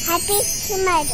ハッピースマイル。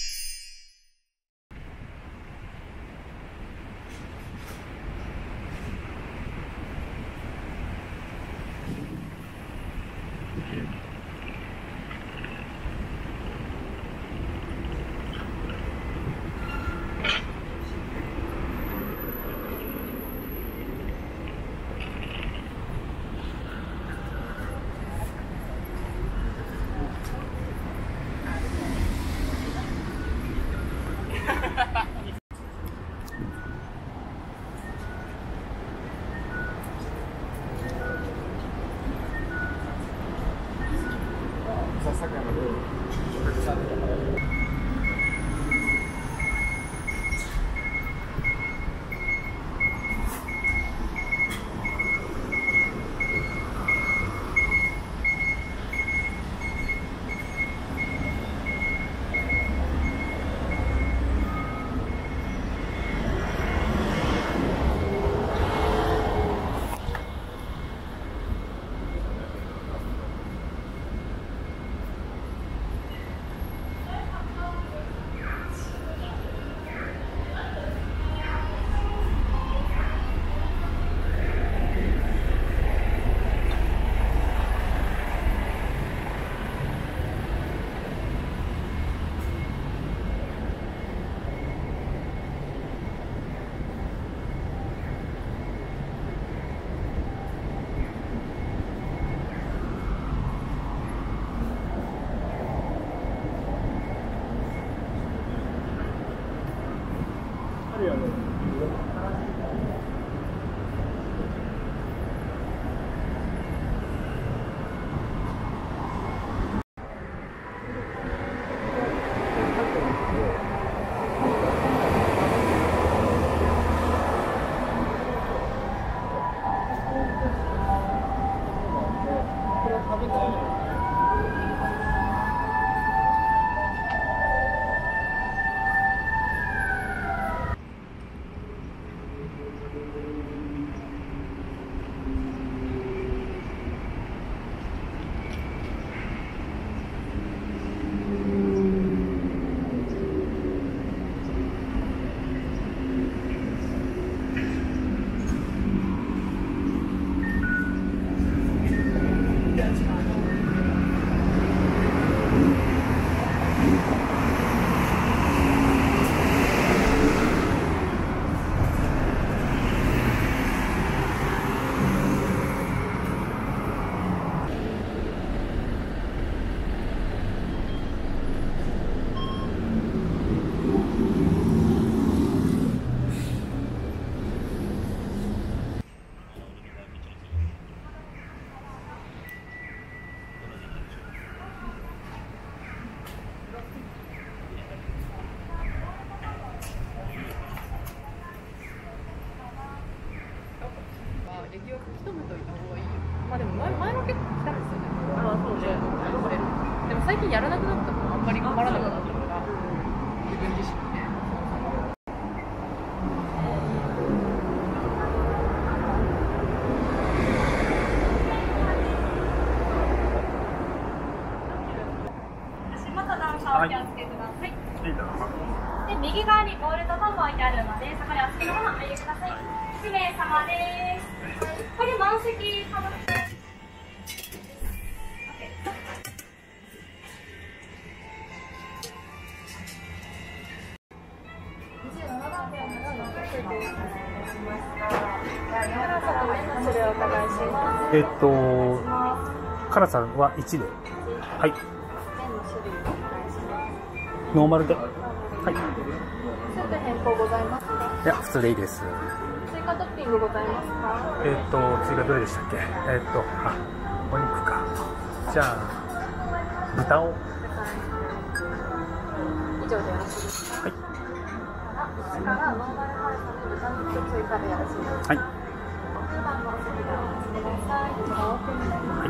駅を書き留めといた方がいいよ。まあでも前は結構来たんですよね。ああ、そうね。でも最近やらなくなったのあんまり困らなくなったから、自分自身で。 足元段差お気をつけください。で、右側にボールとトンボ置いてあるので、そこでお好きなものをお入れください。1名様です。これ満席かぶって。 辛さは1で。はい。ノーマルで。はい。 スープ変更ございますか？ いや、普通でいいです。 追加トッピングございますか？ 追加どれでしたっけ？お肉か。じゃあ、豚を。 以上でよろしいですか？ はい。 こちらからノーマルハルさんの豚肉追加でよろしいですか？ はい。 2番のお席でお待ちください。こちらオープンになります。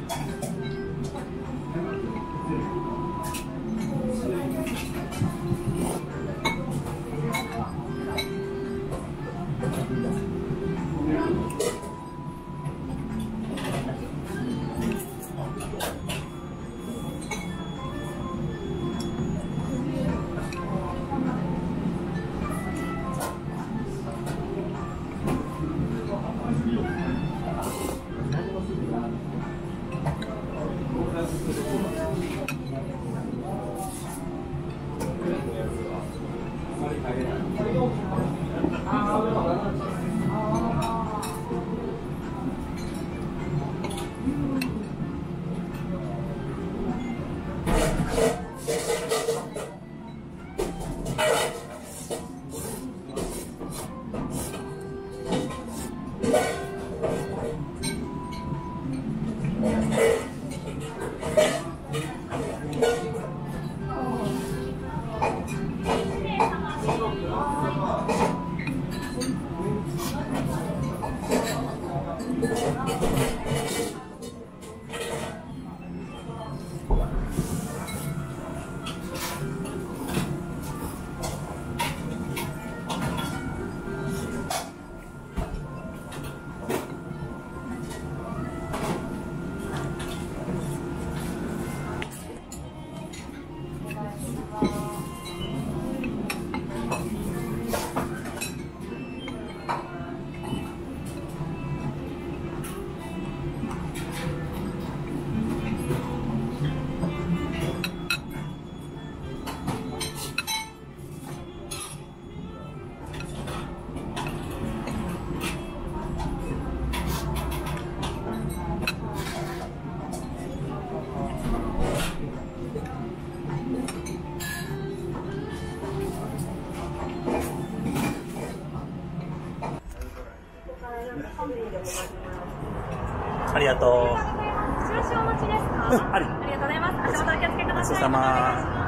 ありがとう。 少々お待ちですか？ ありがとうございます。足元お気をつけください。 ごちそうさま。